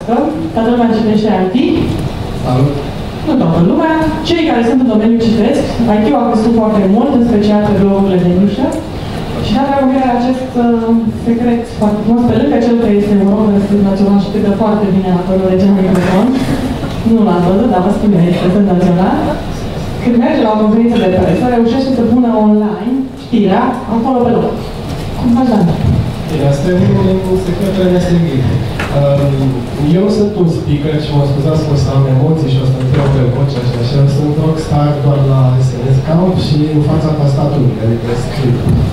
Toată lumea citește IT? Salut! Nu toată lumea. Cei care sunt în domeniul citesc, IT-ul a crescut foarte mult, în special pe blogurile de nișă. Și dacă am acest secret foarte frumos, pe lângă cel că este un om național și cântă foarte bine acolo, Regina Microfon, nu l-am văzut, dar vă spun eu, este senzațional. Când merge la o conferință de presă, reușește să pună online știrea acolo pe loc. Cum faci, Dan? Bine, asta e unul din secretele nestrigite. Eu sunt un speaker și mă scuzați că o să am emoții și o să întreb pe vocea și așa. Sunt rockstar doar la SMS Camp și în fața tastatului, adică scriu.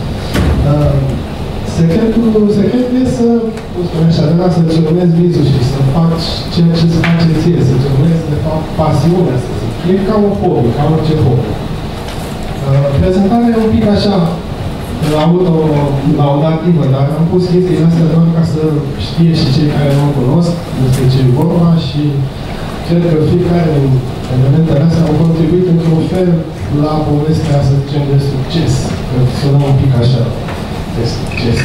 Secretul e să, cum spune așa, de la să-ți urmezi visul și să faci ceea ce îți face ție, să-ți urmezi, de fapt, pasiunea, să zic. E ca un hobby, ca orice hobby. Prezentarea e un pic așa, laudativă, dar am pus chestiile astea doar ca să știe și cei care nu o cunosc despre ce e vorba și cred că fiecare din elementele astea au contribuit într-un fel la povestea, să zicem, de succes. Că sună un pic așa, de succes.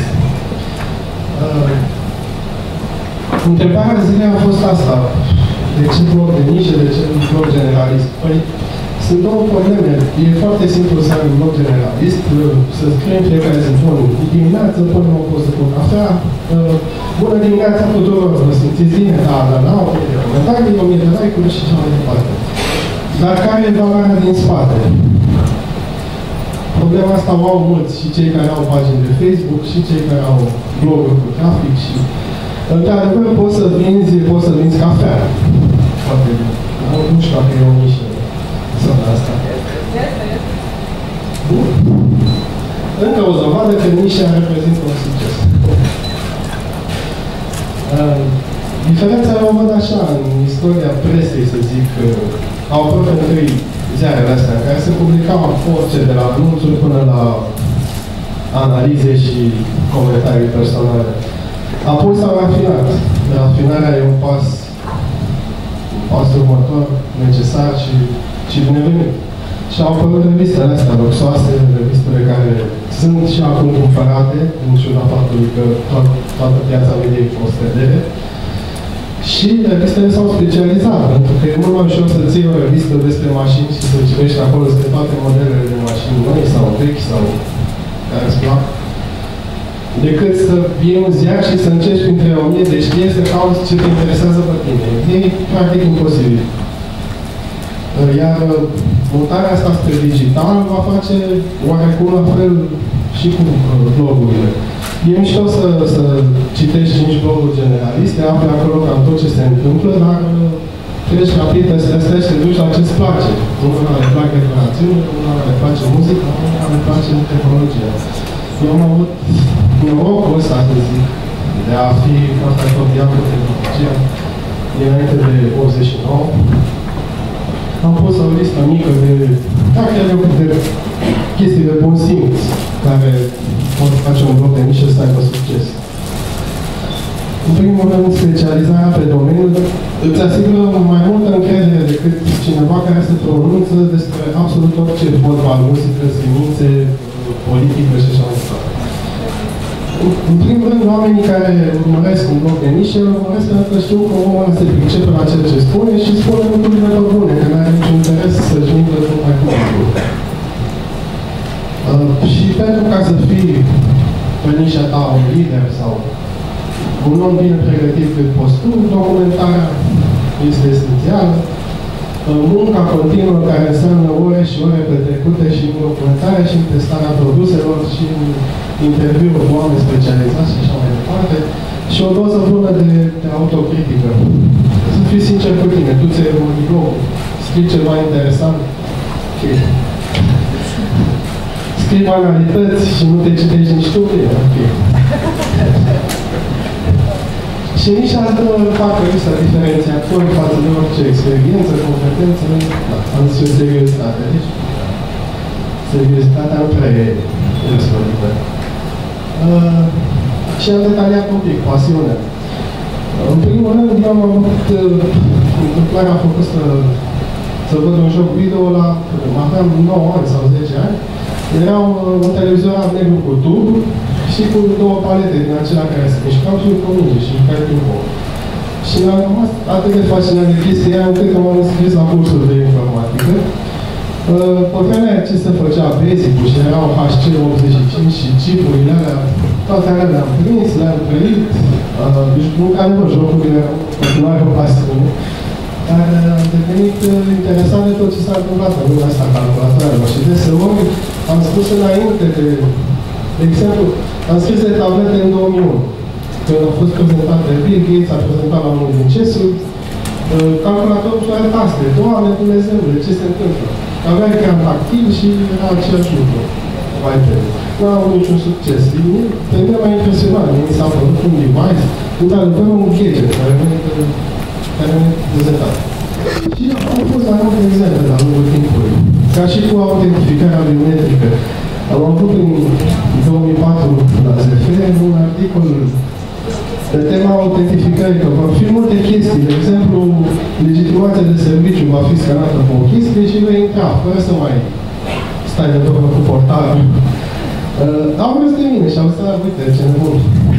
Întrebarea zilei a fost asta. De ce blog de nișă, de ce blog generalist? Păi, sunt două probleme. E foarte simplu să ai un blog generalist, să scriem fiecare zi, dimineață, punem o poză cu cafea, bună dimineața tuturor, vă simțiți bine, da, ok, comentarii, 1000 de like-uri și așa mai departe. Dar care e valoarea din spate? Problema asta o au mulți, și cei care au pagini de Facebook, și cei care au bloguri cu trafic și... Într-adevăr, poți să vinzi cafea. Foarte bine. Nu știu dacă e o nișă. Sunt asta. Bun. Încă o dovadă că nișa reprezintă un succes. Diferența o văd așa, în istoria presei, să zic, au apărut întâi ziarele astea, în care se publicau orice, de la anunțuri până la analize și comentarii personale. Apoi s-au rafinat. Rafinarea e un pas următor, necesar și binevenit. Și au apărut revistele astea luxoase, revistele care sunt și acum cumpărate, în ciuda faptului că toată piața medie e o scădere. Și revistele s-au specializat, pentru că e mult mai ușor să ții o revistă despre mașini și să citești acolo despre toate modelele de mașini noi sau vechi sau care îți plac, decât să iei un ziar și să încerci printre 1000 de știri să cauți ce te interesează pe tine. E practic imposibil. Iar mutarea asta spre digital va face oarecum la fel și cu blogurile. E mișto să citești 5 bloguri generaliste, afli acolo cam tot ce se întâmplă, dar treci rapid peste astea și te duci la ce-ți place. Unul le place declarațiune, unul le place muzica, unul le place tehnologia. Eu am avut norocul ăsta, să zic, de a fi foarte apropiat cu tehnologia înainte de 89. Am pus o listă mică de chestii de bun simț care pot face un blog de nișă să aibă succes. În primul rând, specializarea pe domeniu îți asigură mai multă încredere decât cineva care se pronunță despre absolut orice, vorba, muzică, semințe, politică și așa mai departe. În primul rând, oamenii care urmăresc un blog de nișă, urmăresc pentru că știu că omul ăla se pricepe la ceea ce spune și spune lucrurile lor bune, că nu are niciun interes să-și mintă tocmai cu lucruri. Și pentru ca să fii pe nișa ta un lider sau un om bine pregătit pe postul, documentarea este esențială. Munca continuă care înseamnă ore și ore petrecute și în documentare și în testarea produselor și în interviuri cu oameni specializați și așa mai departe. Și o doză bună de autocritică. Să fii sincer cu tine, tu ți-ai urmărit blogul, scrii ceva interesant, okay. Scrii banalități și nu te citești nici tu, ok. Și nici asta facă lista diferențiatori față de orice experiență, competență, am zis o seriozitate. Deci, seriozitatea nu prea e răspândită. Și am detaliat un pic, pasiunea. În primul rând, eu am avut întâmplarea, a făcut să văd un joc video la, aveam 9 ani sau 10 ani, era un televizor negru cu tub și cu două palete din acelea care se mișcau și cu minge și care din bol. Și mi-am rămas atât de fascinat de chestia aia, încât că m-am înscris la cursuri de informatică. Pe vremea ce se făcea Basic-ul și erau HC85 și chip-urile alea, toate alea le-am prins, le-am trăit. Deci, într-adevăr, jocurile erau continuare o pasiune. Dar am devenit interesat de tot ce s-a întâmplat în lumea asta calculatoarelor. Și deseori am spus înainte de exemplu, am scris de tablete în 2001. Când a fost prezentat de Bill Gates, a prezentat la unul din CES-uri, calculatorul fără taste. Doamne Dumnezeule, ce se întâmplă? Avea ecran tactil și era același lucru. Nu a avut niciun succes. Pe mine m-a impresionat. Mi s-a părut un device, într-adevăr un gadget care mi-a prezentat. Și au fost mai multe exemple la lungul timpului. Ca și cu autentificarea biometrică. Am avut în 2004 la ZFR un articol pe tema autentificării, că vor fi multe chestii. De exemplu, legitimația de serviciu va fi scanată pe o chestie și vei intra, fără să mai stai de vorbă cu portarul. Au râs de mine și au zis, uite, ce nebun.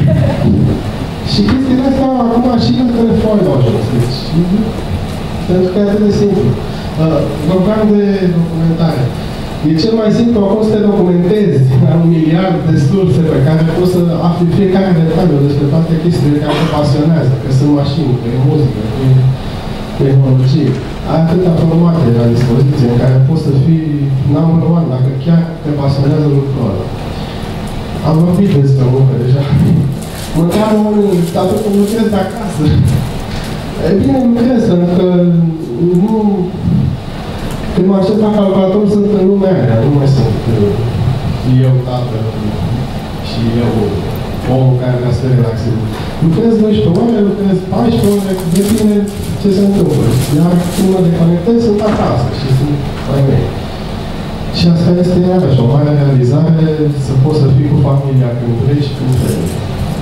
Și chestiile astea, acum și la telefoane au ajuns. Deci, pentru că e atât de simplu. Vorbeam de documentare. E cel mai simplu acum să te documentezi un miliard de surse pe care poți să afli fiecare detaliu despre toate chestiile care te pasionează, că sunt mașini, că e muzică, că e tehnologie. Ai atâtea formate la dispoziție în care poți să fii number one, dacă chiar te pasionează lucrul ăla. Am vorbit despre muncă deja. Mă întreabă unii, dar tu cum lucrezi de acasă? E bine, lucrez, pentru că nu... Când mă aștept la calculator, sunt în lumea aia, nu mai sunt eu, tatăl și eu, omul care vrea să te relaxeze. Lucrez 12 ore, lucrez 14 ore, depinde ce se întâmplă. Iar când mă deconectez, sunt acasă și sunt mai mei. Și asta este iarăși o mare realizare, să poți să fii cu familia când vrei și când trebuie.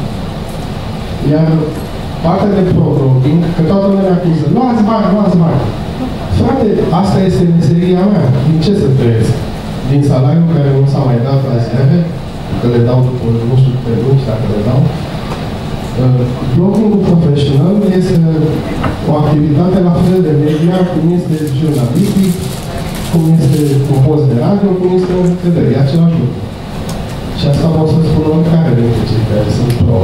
Iar partea de pro-blogging, că toată lumea acuză, luați bani, luați bani. Frate, asta este meseria mea. Din ce să trăiesc? Din salariul care nu s-a mai dat la ziare, că le dau după nu știu câte luni, dacă le dau. Blogging profesional este o activitate la fel de media, cum este jurnalistic, cum este un post de radio, cum este un TV. E același lucru. Și asta pot să spun oricare dintre cei care sunt pro.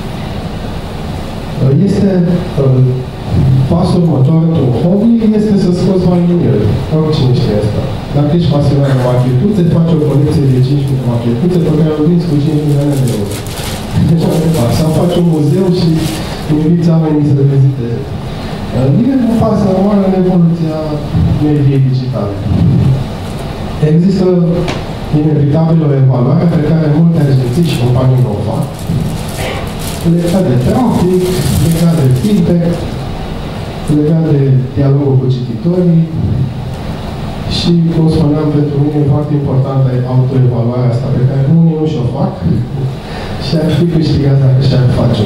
Este pasul următor într-un hobby este să scoți bani din el. Oricine știe asta. Dacă ești pasionat de machetuțe, faci o colecție de 5.000 de machetuțe pe care o vinzi cu 5 milioane de euro. Deci am întrebat. Sau faci un muzeu și inviți oamenii să vizite. E un pas normal în evoluția mediei digitale. Există inevitabil o evaluare pe care multe agenții și companii o fac. Legat de trafic, legat de feedback, legat de dialogul cu cititorii și, cum spuneam, pentru mine e foarte importantă autoevaluarea asta pe care unii nu și-o fac și ar fi câștigat dacă și-ar face-o.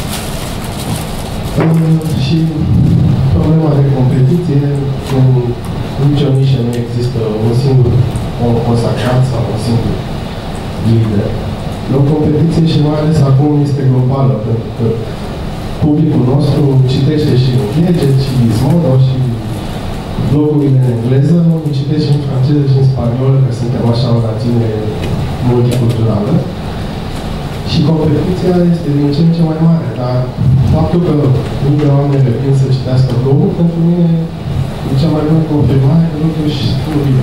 Și problema de competiție, în nicio nișă nu există un singur om consacrat sau un singur lider. O competiție și mai ales acum este globală, pentru că publicul nostru citește și Gadget, și Gizmodo, și blogurile în engleză, citește și în franceză și în spaniolă, că suntem așa o națiune multiculturală. Și competiția este din ce în ce mai mare, dar faptul că mii de oameni reprind să citească blogul, pentru mine e cea mai bună confirmare că lucruri și scriu bine.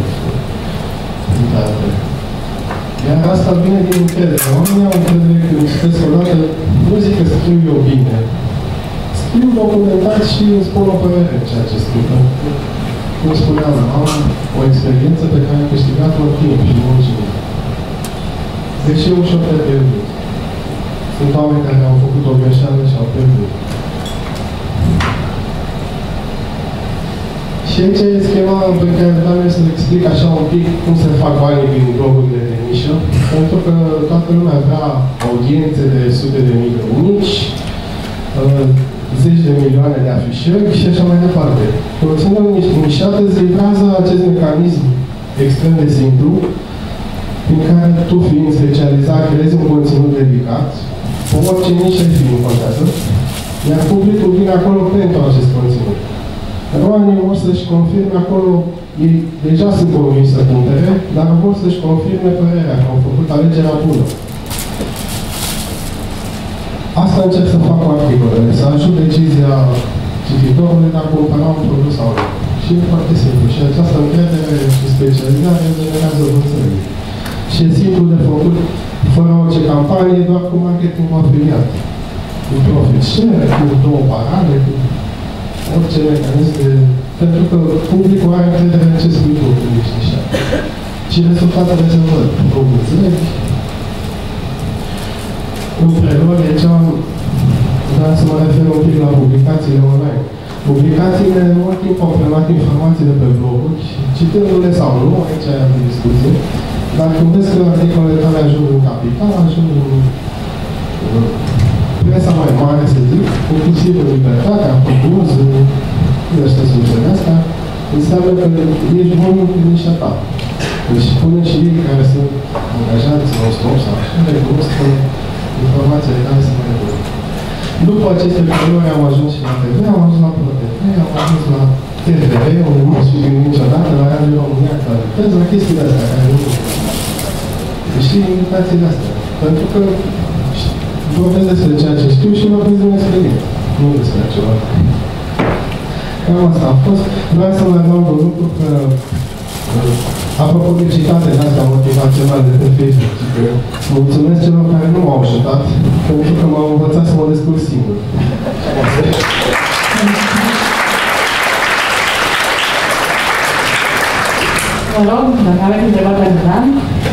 Iar asta vine din încredere. Oamenii au încredere când citesc o dată, nu zic că scriu eu bine. Scriu documentat și îmi spun o părere în ceea ce scriu. Cum spuneam, am o experiență pe care am câștigat-o în timp și mulțumim. Deși eu și-o pierdut. Sunt oameni care au făcut o greșeală și au pierdut. Și aici e schema pe care vreau să-l explic așa un pic cum se fac banii din blogurile de nișă, pentru că toată lumea vrea audiențe de sute de mii de unici, zeci de milioane de afișări și așa mai departe. Conținut nișate îți livrează acest mecanism extrem de simplu, prin care tu, fiind specializat, creezi un conținut dedicat, pe orice nișă fi nu contează, Iar publicul vine acolo pentru acest conținut. Oamenii vor să-și confirme acolo, ei deja sunt convinși să cumpere, dar vor să-și confirme părerea, că au făcut alegerea bună. Asta încerc să fac cu articolele, să ajut decizia cititorului dacă cumpăra un produs sau nu. Și e foarte simplu. Și această încredere și specializare generează vânzări. Și e simplu de făcut, fără orice campanie, doar cu marketing afiliat. Cu profit share, cu două parale, cu orice mecanism de... Pentru că publicul are încredere în ce spui tu, când ești așa. Și rezultatele se văd. O vânzări. În prelor e cea... Vreau să mă refer un pic la publicațiile online. Publicațiile mult timp au preluat informații de pe bloguri și citându-le sau nu, aici ai avut discuție, dar când vezi că articolele tale ajung în capital, ajung în presa mai mare, să zic, inclusiv în libertatea, în Focus, nu știu să înțeleg asta, înseamnă că ești bun în nișa ta. Deci până și ei care sunt angajați la stop sau așa, recunosc că informațiile tale sunt mai bune. După aceste perioade am ajuns și la TV, am ajuns la ProTV, am ajuns la TVR, unde nu m-ați fi gândit niciodată, la Radio România, care lucrez la chestiile astea, care nu știi invitațiile astea. Pentru că vorbesc despre ceea ce știu și vorbesc despre mine, nu despre ceva. Cam asta a fost. Vreau să mai adaug un lucru că apropo de citate de astea motivaționale de pe Facebook, că mulțumesc celor care nu m-au ajutat, pentru că m-au învățat să mă descurc singur. Vă rog, dacă aveți întrebări pentru Dan.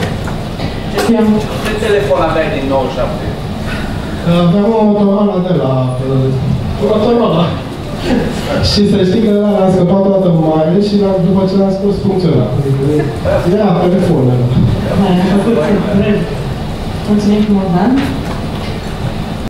Ce telefon aveai din 97? Aveam o Motorola de la... Motorola. Și să știi că l-am scăpat toată mare și după ce l-am scos funcționa. Era telefonul ăla. Mulțumim frumos, Dan.